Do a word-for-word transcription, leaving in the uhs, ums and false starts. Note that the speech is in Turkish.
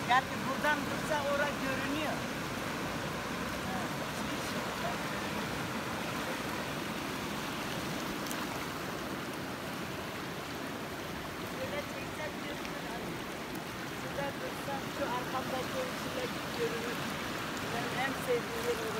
Gerçi buradan dursa orası görünüyor. Şöyle çeksem görünür. Şurada dursam şu arkamdaki o çilek görünür. Benim en sevdiğim yer orası.